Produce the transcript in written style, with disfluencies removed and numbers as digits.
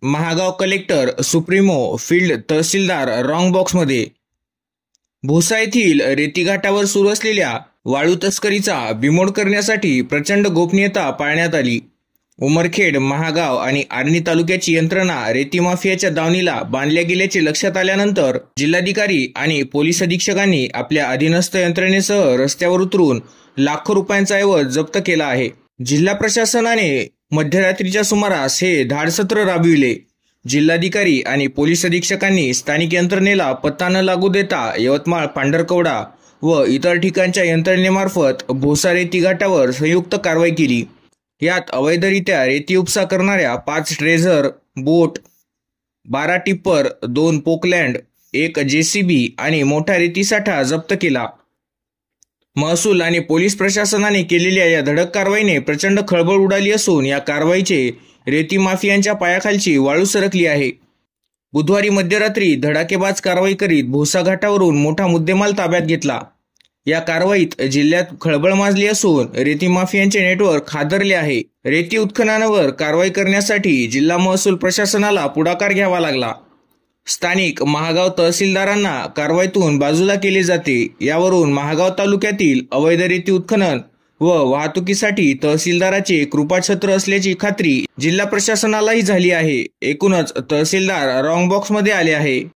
Mahagaon collector supremo field tehsildar wrong बॉक्समध्ये। भोसा येथील रेतीघाटावर सुरू असलेल्या वाळू तस्करीचा बिमोड करण्यासाठी प्रचंड गोपनीयता पाळण्यात आली। उमरखेड, महागाव आणि आर्णी तालुक्याची यंत्रणा रेती माफियाच्या दावणीला बांधल्या गेल्याचे लक्षात आल्यानंतर जिल्हाधिकारी आणि पोलीस अधीक्षकांनी आपल्या अधीनस्थ यंत्रणेसह रस्त्यावर उतरून लाखो रुपयांचा ऐवज जप्त केला आहे। जिल्हा प्रशासनाने मध्यरात्रीच्या सुमारास हे धाडसत्र राबविले। जिल्हाधिकारी आणि पोलीस अधीक्षकांनी स्थानिक यंत्रणेला पत्ता न लागू देता यवतमाळ, पांढरकवडा व इतर ठिकाणच्या यंत्रणेमार्फत भोसा रेतीघाटावर संयुक्त कारवाई केली। यात अवैधरित्या रेती उपसा करणाऱ्या 5 dredger boat, 12 tipper, 2 Poclain, 1 JCB आणि मोठा रेतीसाठा जप्त केला। महसूल आणि पोलीस प्रशासनाने केलेल्या या धडक कारवाईने प्रचंड खळबळ उडाली असून या कारवाईचे रेती माफियांच्या पायाखालची वाळू सरकली आहे। बुधवारी मध्यरात्री धडाकेबाज कारवाई करीत भोसा घाटावरून मोठा मुद्देमाल ताब्यात घेतला। या कारवाईत जिल्ह्यात खळबळ माजली असून रेती माफियांचे नेटवर्क हादरले आहे। रेती उत्खननावर कारवाई करण्यासाठी जिल्हा महसूल प्रशासनाला पुढाकार घ्यावा लागला। स्थानिक महागाव तहसीलदारांना कारवाईतून बाजूला केले जाते। यावरून महागाव तालुक्यातील अवैध रेती उत्खनन व वाहतुकीसाठी तहसीलदाराचे कृपाछत्र असल्याची खात्री जिल्हा प्रशासनालाही झाली आहे। एकूणच तहसीलदार रॉंग बॉक्समध्ये आले आहे।